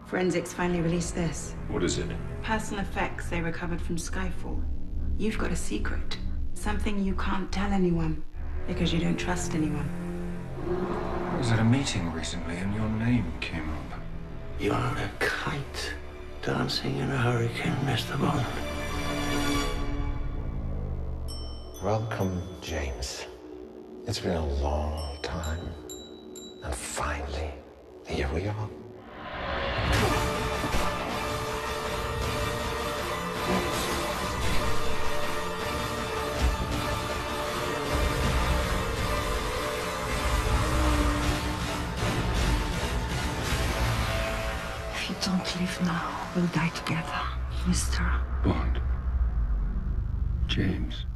Forensics finally released this. What is it? Personal effects they recovered from Skyfall. You've got a secret. Something you can't tell anyone. Because you don't trust anyone. I was at a meeting recently and your name came up. You're a kite dancing in a hurricane, Mr. Bond. Welcome, James. It's been a long time. And finally, here we are. If you don't live now, we'll die together, Mr. Bond. James.